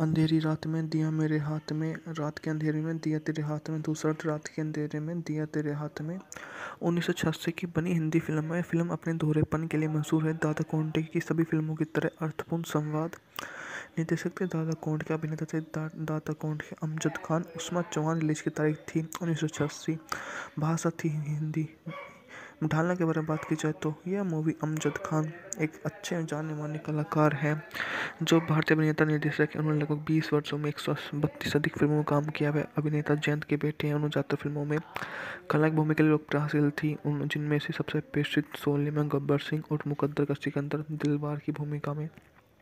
अंधेरी रात में दिया मेरे हाथ में, रात के अंधेरे में दिया तेरे हाथ में, दूसरा रात के अंधेरे में दिया तेरे हाथ में। 1986 की बनी हिंदी फिल्म है। फिल्म अपने दोहरेपन के लिए मशहूर है। दादा कोंडके की सभी फिल्मों की तरह अर्थपूर्ण संवाद। निर्देशक थे दादा कोंडके, अभिनेता थे दादा कोंडके, अमजद खान। उस्मा चौहान। रिलीज की तारीख थी 1986। भाषा थी हिंदी। ढालना के बारे में बात की जाए तो यह मूवी अमजद खान एक अच्छे जाने माने कलाकार हैं जो भारतीय अभिनेता निर्देशक हैं। उन्होंने लगभग 20 वर्षों में 132 अधिक फिल्मों में काम किया है। अभिनेता जयंत के बेटे हैं। उन्होंने ज़्यादातर फिल्मों में खलनायक भूमिका के लिए लोकप्रिय हासिल थी, जिनमें से सबसे प्रसिद्ध शोले में गब्बर सिंह और मुकद्दर का सिकंदर दिलवार की भूमिका में।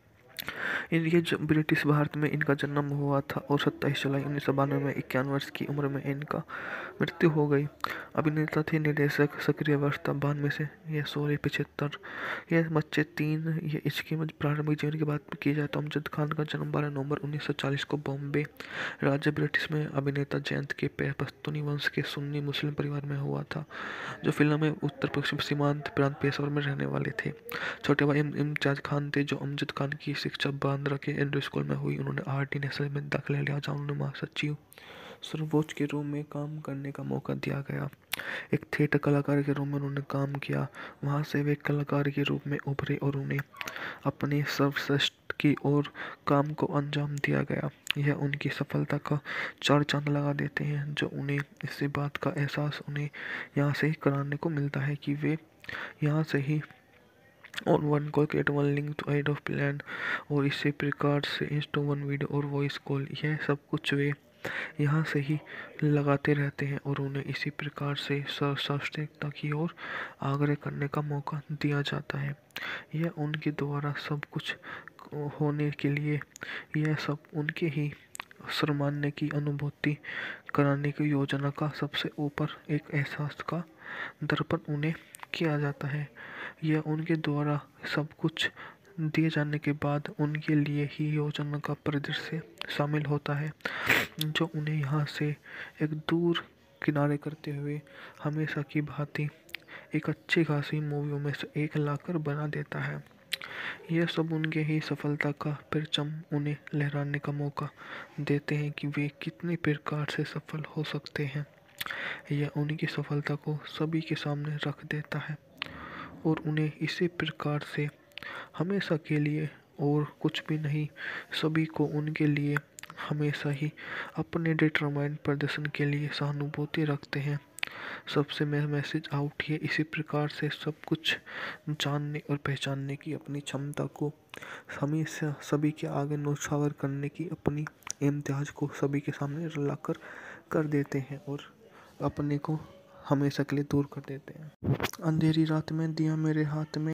ये ब्रिटिश भारत में इनका जन्म हुआ था और 27 जुलाई 1992 में 51 वर्ष की उम्र में इनका मृत्यु हो गई। अभिनेता थे निर्देशक सक्रिय अवस्था 92 से यह 1675। यह बच्चे 3। ये इसकी प्रारंभिक जीवन की बात की जाए तो अमजद खान का जन्म 12 नवंबर 1940 को बॉम्बे राज्य ब्रिटिश में अभिनेता जयंत के पश्तूनी वंश के सुन्नी मुस्लिम परिवार में हुआ था, जो फिल्म में उत्तर पश्चिम सीमांत प्रांत पेशावर में रहने वाले थे। छोटे भाई इम्तियाज खान थे, जो अमजद खान की शिक्षा बांद्रा के एंड्रू स्कूल में हुई। उन्होंने आरटी नेशनल में दाखिला लिया, जहाँ उन्हें महासचिव सर्वोच्च के रूप में काम करने का मौका दिया गया। एक थिएटर कलाकार के रूप में उन्होंने काम किया। वहाँ से वे कलाकार के रूप में उभरे और उन्हें अपने सर्वश्रेष्ठ की ओर काम को अंजाम दिया गया। यह उनकी सफलता का 4 चांद लगा देते हैं, जो उन्हें इसी बात का एहसास उन्हें यहाँ से ही कराने को मिलता है कि वे यहाँ से ही और one call get one link to add off plan और इसी प्रकार से इंस्टो वन वीडियो और वॉइस कॉल, यह सब कुछ वे यहाँ से ही लगाते रहते हैं और उन्हें इसी प्रकार से सर्वश्रेष्ठता की ओर आग्रह करने का मौका दिया जाता है। यह उनके द्वारा सब कुछ होने के लिए यह सब उनके ही सम्मानने की अनुभूति कराने की योजना का सबसे ऊपर एक एहसास का दर्पण उन्हें किया जाता है। यह उनके द्वारा सब कुछ दिए जाने के बाद उनके लिए ही योजना का परिदृश्य शामिल होता है, जो उन्हें यहाँ से एक दूर किनारे करते हुए हमेशा की भांति एक अच्छी खासी मूवियों में से एक लाकर बना देता है। यह सब उनके ही सफलता का परचम उन्हें लहराने का मौका देते हैं कि वे कितने प्रकार से सफल हो सकते हैं। यह उनकी सफलता को सभी के सामने रख देता है और उन्हें इसी प्रकार से हमेशा के लिए और कुछ भी नहीं, सभी को उनके लिए हमेशा ही अपने डिटरमाइंड प्रदर्शन के लिए सहानुभूति रखते हैं। सबसे मैसेज आउट है इसी प्रकार से सब कुछ जानने और पहचानने की अपनी क्षमता को हमेशा सभी के आगे न्योछावर करने की अपनी इम्तियाज को सभी के सामने लाकर कर देते हैं और अपने को हमेशा के लिए दूर कर देते हैं। अंधेरी रात में दिया मेरे हाथ में।